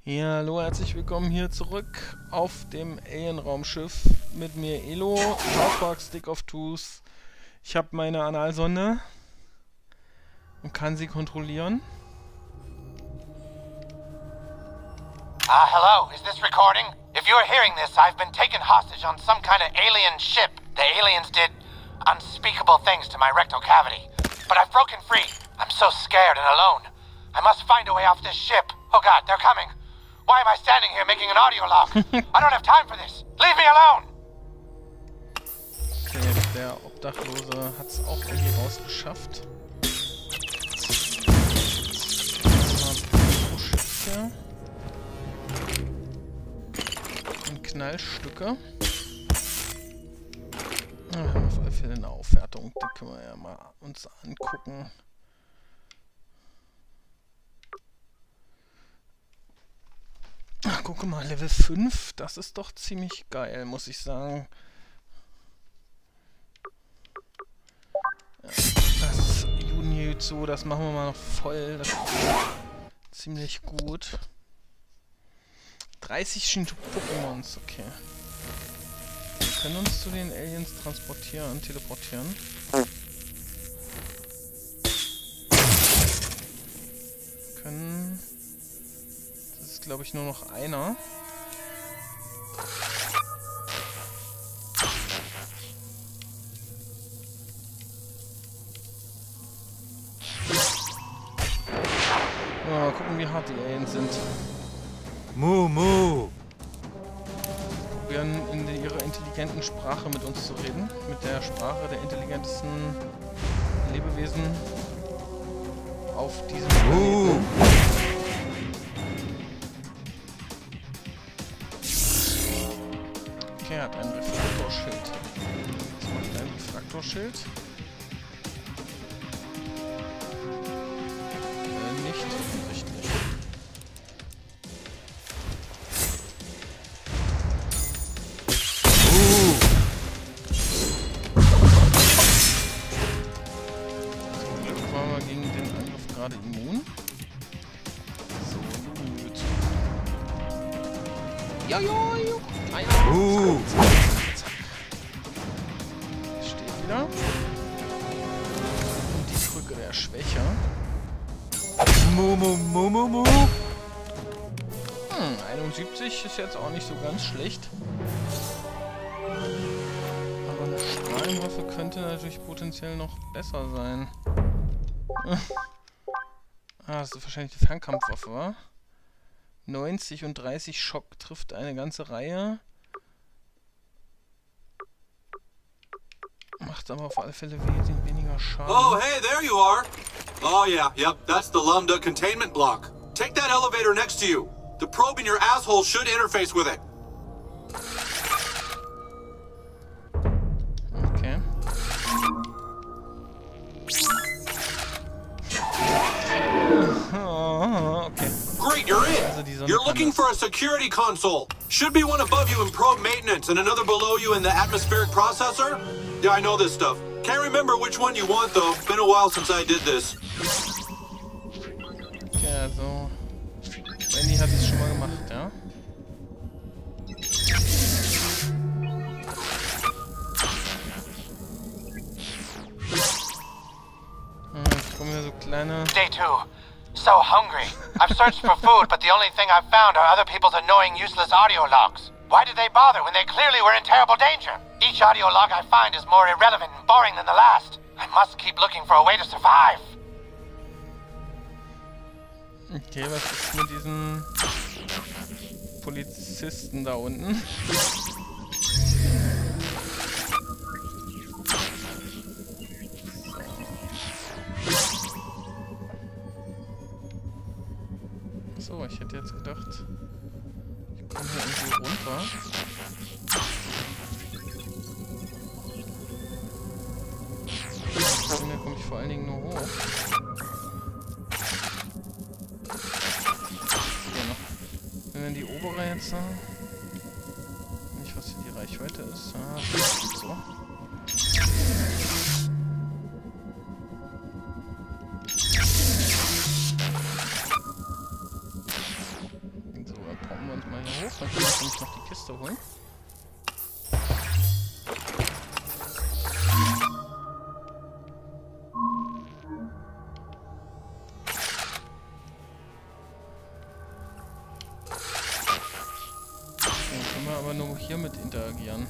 Ja, hallo, herzlich willkommen hier zurück auf dem Alien-Raumschiff mit mir Elo, South Park Stick of Truth. Ich habe meine Analsonde und kann sie kontrollieren. Hello, is this recording? If you're hearing this, I've been taken hostage on some kind of alien ship. The aliens did unspeakable things to my rectal cavity. But I've broken free. I'm so scared and alone. I must find a way off this ship. Oh god, they're coming. Why am I standing here making an audio log? I don't have time for this. Leave me alone! Okay, der Obdachlose hat es auch irgendwie rausgeschafft. Mal und Knallstücke. Wir haben auf alle Fälle eine Aufwertung, die können wir ja mal uns angucken. Ach, guck mal, Level 5, das ist doch ziemlich geil, muss ich sagen. Ja, das Junjutsu, das machen wir mal noch voll, das ist ziemlich gut. 30 Shinto-Pokémons, okay. Wir können uns zu den Aliens teleportieren. Können... Das ist, glaube ich, nur noch einer. Mal gucken, wie hart die Aliens sind. Mu. Probieren in ihrer intelligenten Sprache mit uns zu reden. Mit der Sprache der intelligentesten Lebewesen auf diesem Planeten. Okay, er hat ein Reflektorschild. Was macht ein Reflektorschild? Nicht offensichtlich. Zum Glück waren wir gegen den Angriff gerade immun. So, Jojo! Ah ja! Zack. Steht wieder. Und die Krücke der Schwäche. Mu. 71 ist jetzt auch nicht so ganz schlecht. Aber eine Strahlenwaffe könnte natürlich potenziell noch besser sein. Das ist wahrscheinlich die Fernkampfwaffe, wa? 90 und 30 Schock trifft eine ganze Reihe. Macht aber auf alle Fälle weniger Schaden. Oh, hey, there you are. Oh, yeah, yep, that's the Lambda containment block. Take that elevator next to you. The probe in your asshole should interface with it. Okay. Oh, okay. Great, you're in. You're looking for a security console. Should be one above you in probe maintenance and another below you in the atmospheric processor. Yeah, I know this stuff. Can't remember which one you want, though. Been a while since I did this. Okay, also... Wendy hat es schon mal gemacht, ja? Jetzt kommen hier so kleine... Day 2. So hungry. I've searched for food, but the only thing I've found are other people's annoying, useless audio logs. Why did they bother when they clearly were in terrible danger? Each audio log I find is more irrelevant and boring than the last. I must keep looking for a way to survive. Okay, was ist mit diesen Polizisten da unten? So, ich hätte jetzt gedacht, ich komme hier irgendwie runter. Hier komme ich vor allen Dingen nur hoch. Wenn wir die obere jetzt nicht, was hier die Reichweite ist. So. Erstmal kann ich nämlich noch die Kiste holen. Dann können wir aber nur hier mit interagieren.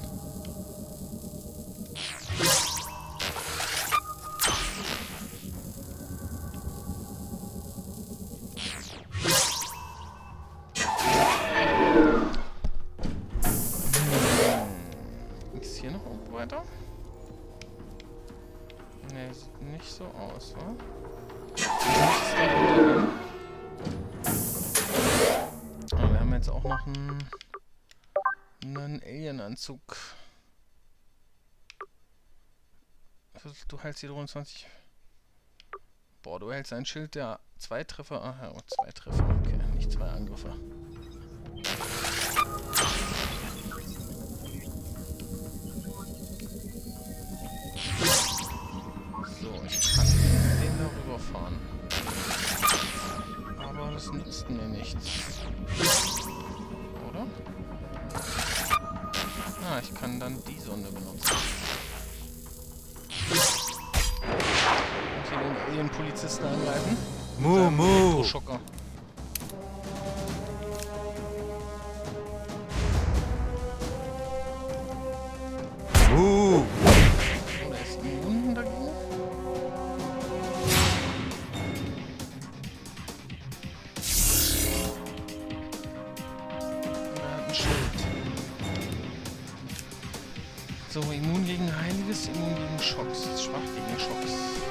Ist hier noch irgendwo weiter? Ne, sieht nicht so aus, wa? Aber wir haben jetzt auch noch einen Alien-Anzug. Du hältst hier 23. Boah, du hältst ein Schild der 2 Treffer. Aha, 2 Treffer. Okay, nicht 2 Angriffe. So, ich kann den darüber fahren. Aber das nützt mir nichts. Oder? Ah, ich kann dann die Sonde benutzen. Und hier den Alien-Polizisten angreifen. Mu. Elektroschocker. Mu. Oder ist immun dagegen? Oder er hat ein Schild. So, immun gegen Heiliges, immun gegen Schocks. Schwach gegen Schocks.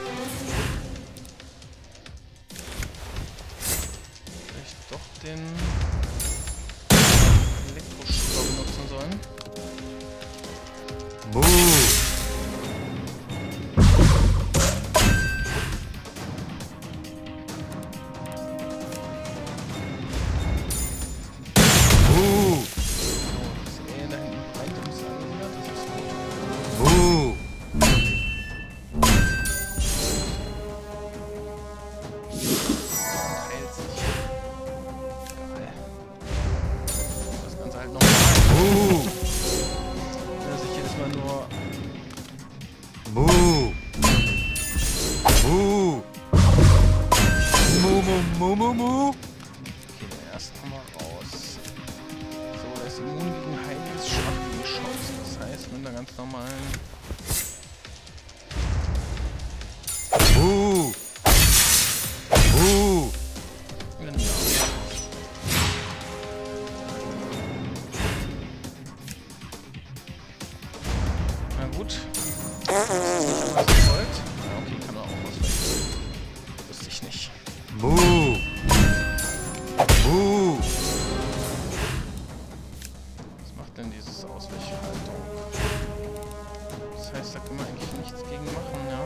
Vielleicht doch den Elektroschocker benutzen sollen. Mu. Mu. Okay, den ersten haben wir raus. So, der ist immun gegen Heiliges, schwach gegen Schocks. Das heißt, mit einer ganz normalen... Genau. Na gut. Was ihr wollt. Ja, okay, kann man auch ausweichen. Wusste ich nicht. Was macht denn dieses Ausweichhaltung? Das heißt, da können wir eigentlich nichts gegen machen, ja?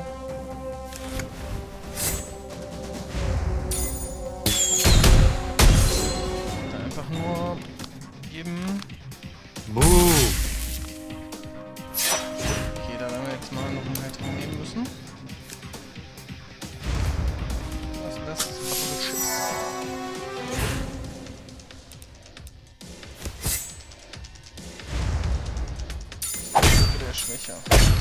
Dann einfach nur geben. Okay, da werden wir jetzt mal noch einen Haltung nehmen müssen. Was ist das? Chips. Der ist schwächer.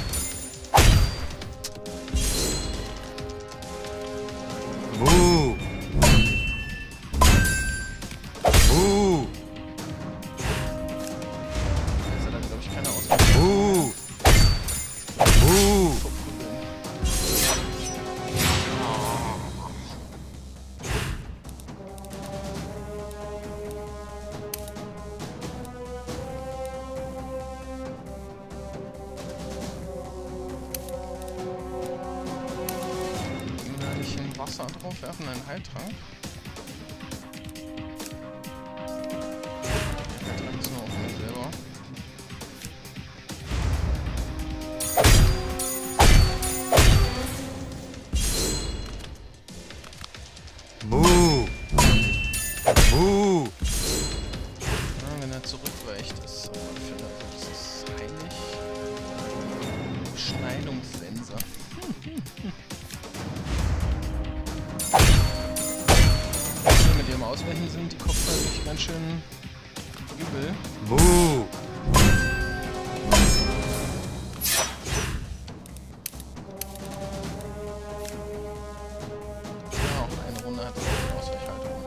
Jetzt hat er, glaube ich, keine Auswahl. Wasser drauf werfen, einen Heiltrank. Der Heiltrank ist nur auf mir selber. Ja, wenn er zurückweicht, ist auf alle Fälle, das ist heilig. Schneidungssensor. Mit ihrem Ausweichen sind die Kopf natürlich ganz schön übel. Moo. Ja, eine Runde hat es Ausweichhaltung.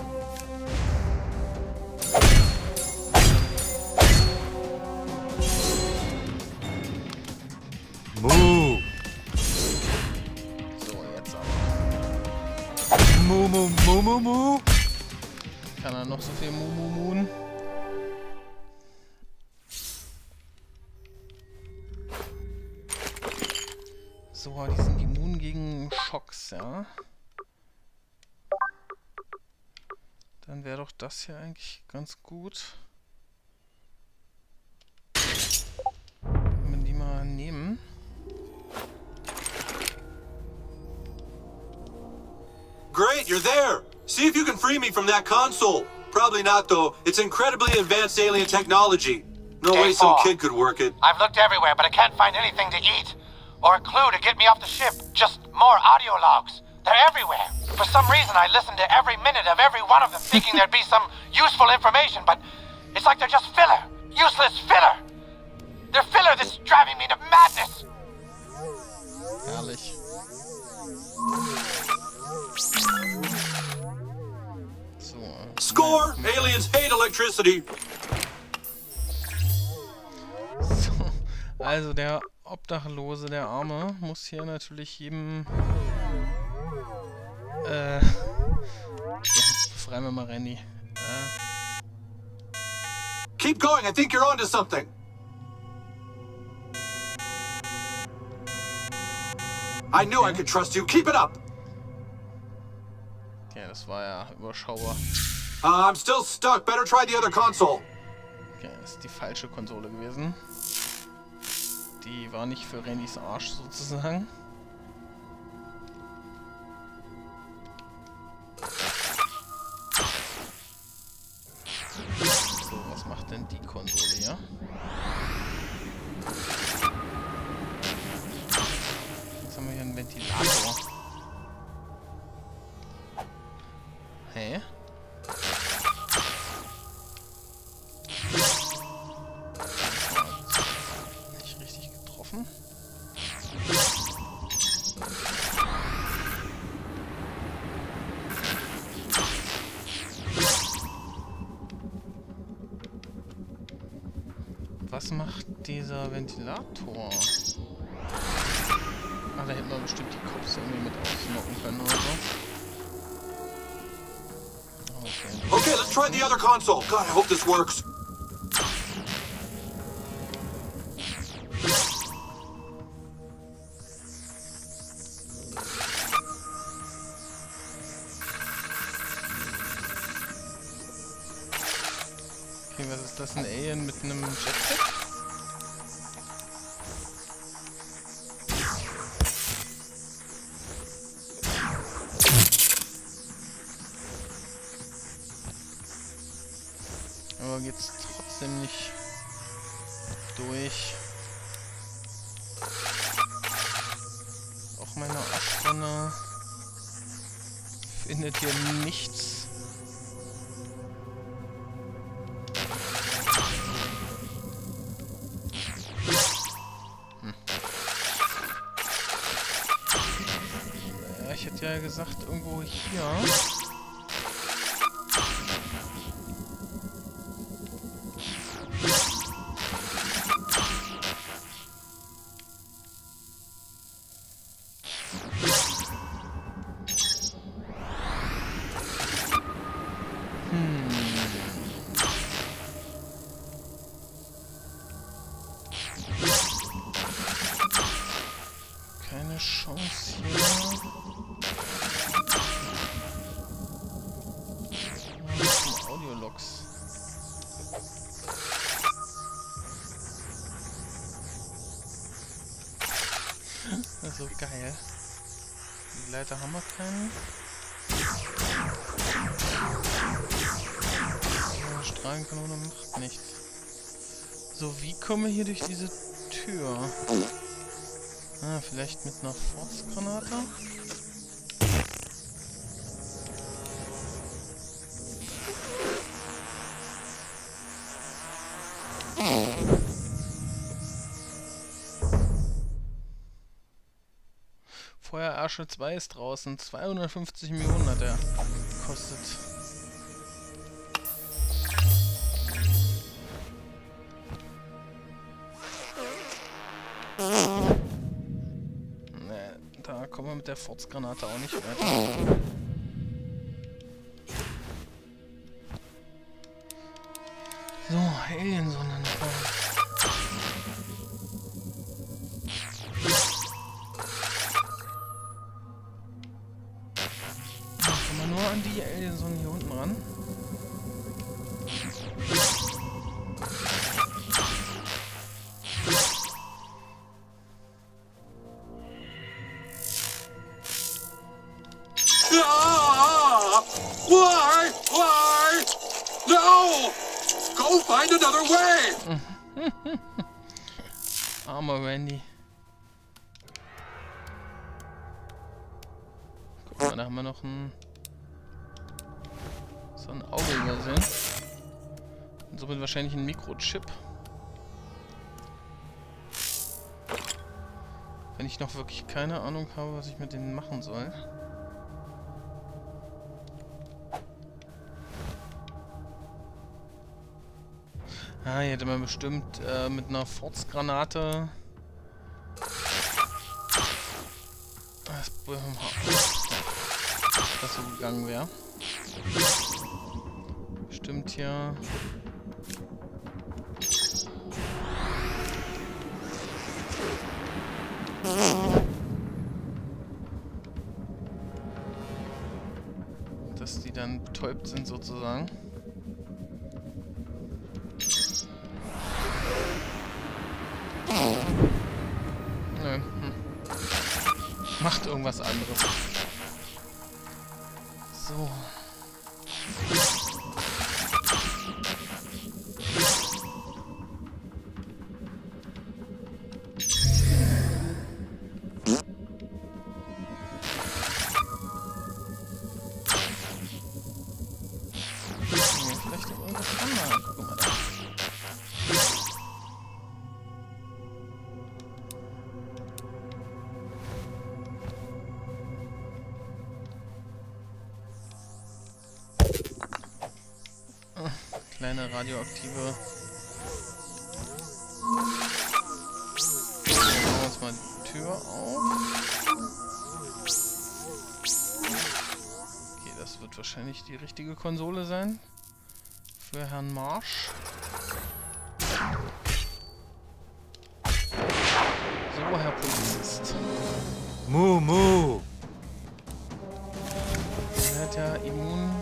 Moo. So, jetzt aber. Moo, moo, moo, moo, moo. Kann er noch so viel Mumumun? So, die sind immun gegen Schocks, ja. Dann wäre doch das hier eigentlich ganz gut. Wenn wir die mal nehmen. Great, you're there! See if you can free me from that console. Probably not, though. It's incredibly advanced alien technology. No way some kid could work it. I've looked everywhere, but I can't find anything to eat. Or a clue to get me off the ship. Just more audio logs. They're everywhere. For some reason, I listened to every minute of every one of them, thinking there'd be some useful information, but it's like they're just filler. Useless filler. They're filler that's driving me to madness. Herrlich. So. Score! Aliens hate electricity. So. Also der Obdachlose, der Arme, muss hier natürlich jedem... Ja, befreien wir mal Randy. Keep going, I think you're onto something. I knew I could trust you. Keep it up. Okay, das war ja überschaubar. I'm still stuck. Better try the other console. Okay, das ist die falsche Konsole gewesen. Die war nicht für Randys Arsch sozusagen. So, was macht denn die Konsole hier? Jetzt haben wir hier einen Ventilator. Hä? Nicht richtig getroffen. Was macht dieser Ventilator? Ah, da hätten wir bestimmt die Cops irgendwie mit ausnocken können oder so. Okay, let's try the other console. God, I hope this works. Okay, was ist das? Ein Alien mit einem Jetpack? Aber geht's trotzdem nicht durch. Auch meine Aschbrenner findet hier nichts. Ja, ich hätte ja gesagt, irgendwo hier. Keine Chance hier. Audiologs. Das ist so geil. Die Leiter haben wir keinen. Strahlenkanone macht nichts. So, wie kommen wir hier durch diese Tür? Ah, vielleicht mit einer Force-Granate? Feuerarsche 2 ist draußen. 250 Millionen hat er gekostet. Ne, da kommen wir mit der Furzgranate auch nicht weiter. So, Aliensonne nochmal. Kommen wir nur an die Aliensonne hier unten ran. Why? No! Go find another way! Armer Randy. Guck mal, da haben wir noch so ein Auge übersehen. Und somit wahrscheinlich ein Mikrochip. Wenn ich noch wirklich keine Ahnung habe, was ich mit denen machen soll. Ah, hier hätte man bestimmt mit einer Furzgranate das so gegangen wäre. Bestimmt hier. Dass die dann betäubt sind sozusagen. Nö. Macht irgendwas anderes. So. Vielleicht noch irgendwas anderes. Guck mal da. Kleine radioaktive. Machen wir uns mal die Tür auf. Okay, das wird wahrscheinlich die richtige Konsole sein. Für Herrn Marsch. So, Herr Polizist. Mu. Der hat ja immun.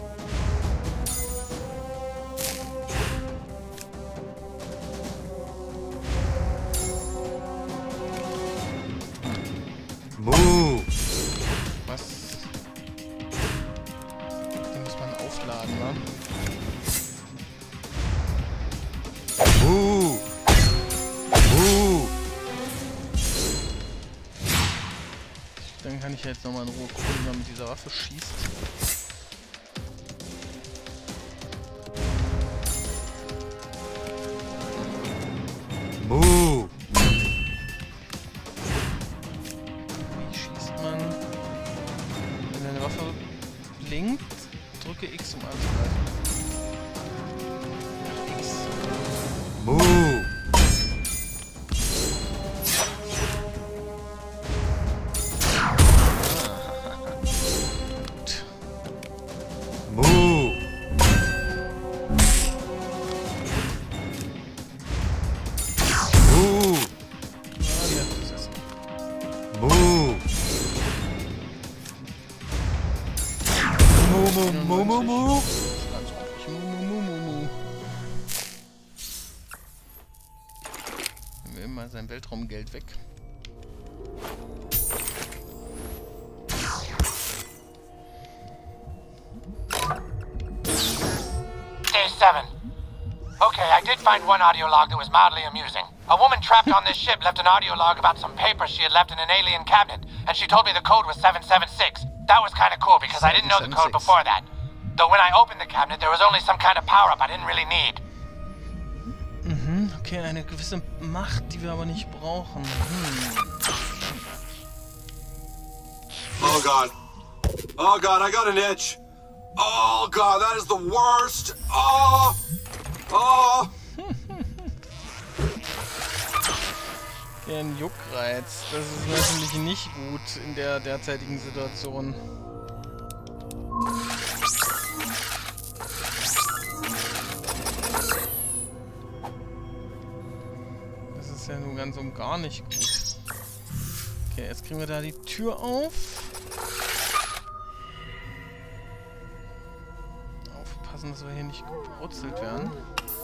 Was? Den muss man aufladen, wa? Dann kann ich jetzt nochmal in Ruhe gucken, wie man mit dieser Waffe schießt. Wie schießt man? Wenn eine Waffe blinkt, drücke X, um anzugreifen. X. Mu. Nehmen wir mal sein Weltraumgeld weg. Day 7. Okay, I did find one audio log that was mildly amusing. A woman trapped on this ship left an audio log about some papers she had left in an alien cabinet, and she told me the code was 776. That was kind of cool because I didn't know the code before that. Though when I opened the cabinet, there was only some kind of power-up I didn't really need. Okay, eine gewisse Macht, die wir aber nicht brauchen. Oh God. Oh God, I got an itch. Oh God, that is the worst. Oh. Oh. Ja, ein Juckreiz. Das ist natürlich nicht gut in der derzeitigen Situation. Das ist ja nun ganz und gar nicht gut. Okay, jetzt kriegen wir da die Tür auf. Aufpassen, dass wir hier nicht gebrutzelt werden.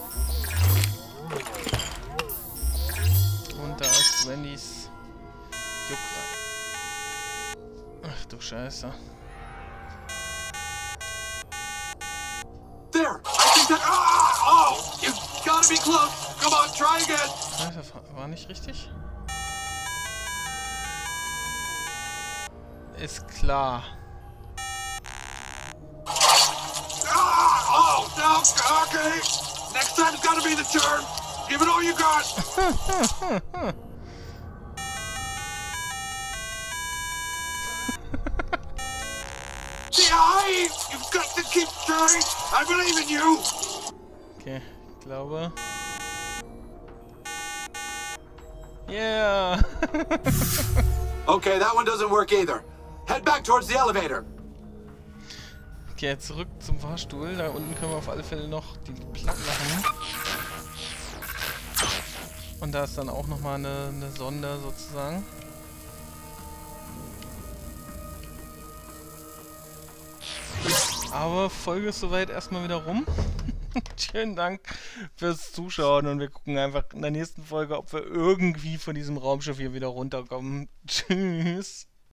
Und da ist Wendys Juckreiz. Ach du Scheiße. There! I think that. Oh! You gotta be close! Come on, try again! Das war nicht richtig? Ist klar. Oh! No! Okay! Next time's gotta be the turn! Give it all you got! CI! You've got to keep trying! I believe in you! Okay, ich glaube. Yeah! Okay, that one doesn't work either. Head back towards the elevator. Okay, zurück zum Fahrstuhl. Da unten können wir auf alle Fälle noch die platt machen. Und da ist dann auch nochmal eine Sonde sozusagen. Aber Folge ist soweit erstmal wieder rum. Schönen Dank fürs Zuschauen und wir gucken einfach in der nächsten Folge, ob wir irgendwie von diesem Raumschiff hier wieder runterkommen. Tschüss.